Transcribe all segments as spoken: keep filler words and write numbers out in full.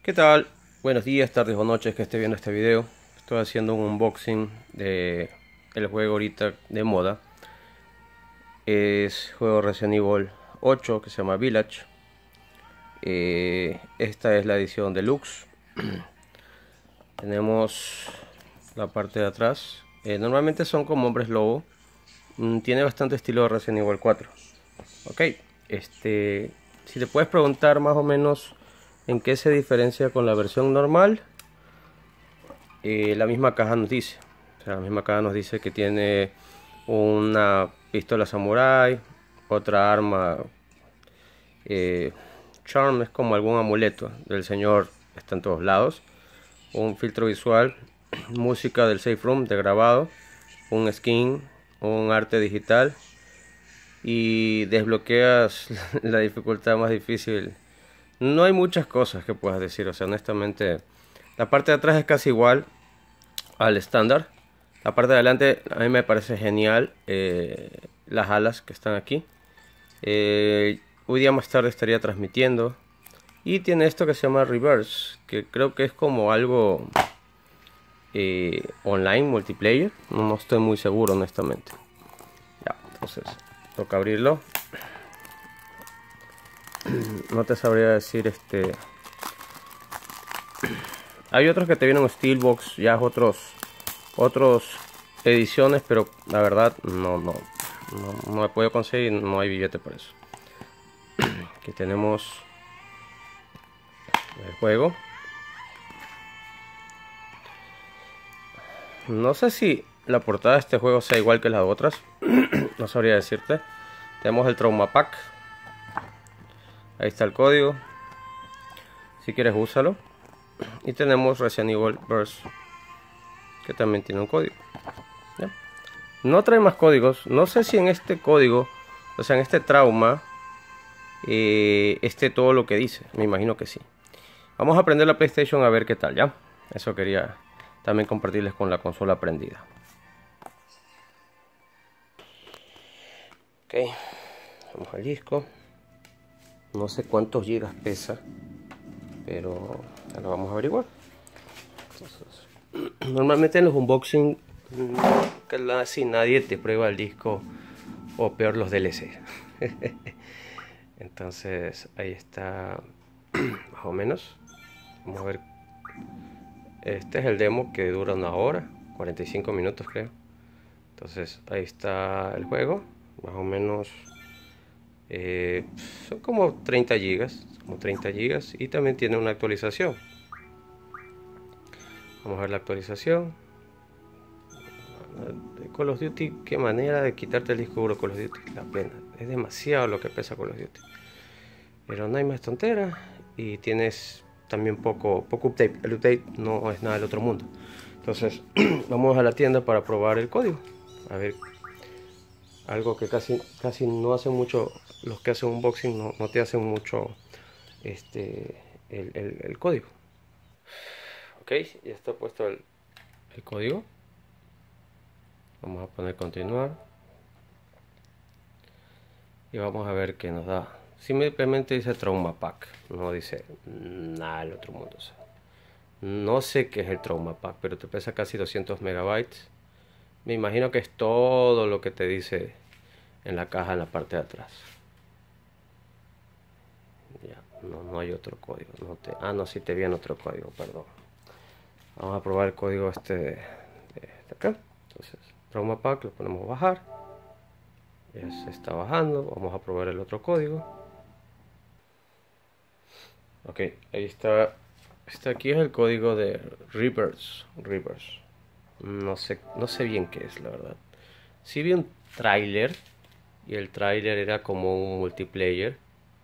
¿Qué tal? Buenos días, tardes o noches que esté viendo este video. Estoy haciendo un unboxing de el juego ahorita de moda. Es juego Resident Evil ocho que se llama Village. Eh, esta es la edición deluxe. Tenemos la parte de atrás. Eh, normalmente son como hombres lobo. Mm, tiene bastante estilo de Resident Evil cuatro. Ok, este, si te puedes preguntar más o menos en qué se diferencia con la versión normal. Eh, la misma caja nos dice, o sea, la misma caja nos dice que tiene una pistola samurai, otra arma, eh, charm, es como algún amuleto del señor, está en todos lados, un filtro visual, música del safe room de grabado, un skin, un arte digital y desbloqueas la dificultad más difícil. No hay muchas cosas que puedas decir, o sea, honestamente la parte de atrás es casi igual al estándar. La parte de adelante a mí me parece genial, eh, las alas que están aquí. Eh, hoy día más tarde estaría transmitiendo. Y tiene esto que se llama Reverse, que creo que es como algo eh, online, multiplayer. No, no estoy muy seguro honestamente. Ya, entonces toca abrirlo. No te sabría decir este... Hay otros que te vienen en Steelbox, ya otros otros ediciones, pero la verdad no no no, no he podido conseguir, no hay billete por eso. Aquí tenemos el juego. No sé si la portada de este juego sea igual que las otras. No sabría decirte. Tenemos el Trauma Pack. Ahí está el código. Si quieres úsalo. Y tenemos Resident Evil Verse, que también tiene un código. ¿Ya? No trae más códigos. No sé si en este código, o sea, en este trauma, eh, esté todo lo que dice. Me imagino que sí. Vamos a prender la PlayStation a ver qué tal, ¿ya? Eso quería también compartirles con la consola prendida. Ok, vamos al disco. No sé cuántos gigas pesa, pero ya lo vamos a averiguar. Entonces, normalmente en los unboxing casi nadie te prueba el disco, o peor los D L C. Entonces ahí está, más o menos. Vamos a ver. Este es el demo que dura una hora, cuarenta y cinco minutos creo. Entonces ahí está el juego, más o menos. Eh, son como treinta gigas, como treinta gigas, y también tiene una actualización. Vamos a ver la actualización. Call of Duty, qué manera de quitarte el disco duro. Call of Duty, la pena, es demasiado lo que pesa Call of Duty, pero no hay más tontera. Y tienes también poco, poco update. El update no es nada del otro mundo. Entonces vamos a la tienda para probar el código, a ver, algo que casi casi no hacen mucho los que hacen unboxing, no, no te hacen mucho este el, el, el código. Ok, ya está puesto el, el código. Vamos a poner continuar y vamos a ver qué nos da. Simplemente dice Trauma Pack, no dice nada del otro mundo. O sea, no sé qué es el Trauma Pack, pero te pesa casi doscientos megabytes. Me imagino que es todo lo que te dice en la caja en la parte de atrás. Ya, no, no hay otro código. No te, ah, no, sí te viene otro código, perdón. Vamos a probar el código este de, de, de acá. Entonces, Trauma Pack, lo ponemos a bajar. Ya se está bajando. Vamos a probar el otro código. Ok, ahí está. Este aquí es el código de Reverse. Reverse. No sé, no sé bien qué es, la verdad. Sí vi un tráiler, y el tráiler era como un multiplayer.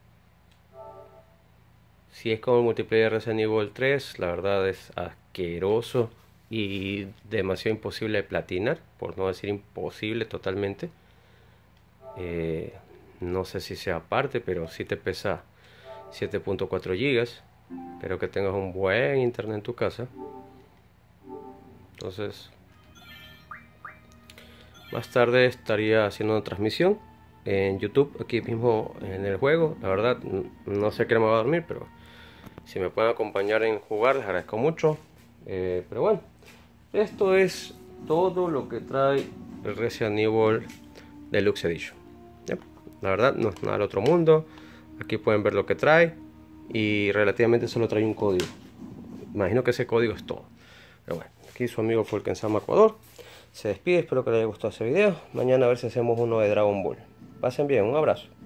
Si es como el multiplayer Resident Evil tres, la verdad es asqueroso y demasiado imposible de platinar, por no decir imposible totalmente. Eh, no sé si sea aparte, pero sí te pesa siete punto cuatro gigas. Espero que tengas un buen internet en tu casa. Entonces, más tarde estaría haciendo una transmisión en YouTube, aquí mismo en el juego. La verdad, no sé qué me va a dormir, pero Si me pueden acompañar en jugar, les agradezco mucho. Eh, pero bueno, esto es todo lo que trae el Resident Evil Deluxe Edition. ¿Ya? La verdad, no es nada del otro mundo. Aquí pueden ver lo que trae. Y relativamente solo trae un código. Imagino que ese código es todo. Pero bueno, aquí su amigo Fulkensama Ecuador se despide. Espero que les haya gustado este video. Mañana a ver si hacemos uno de Dragon Ball. Pasen bien, un abrazo.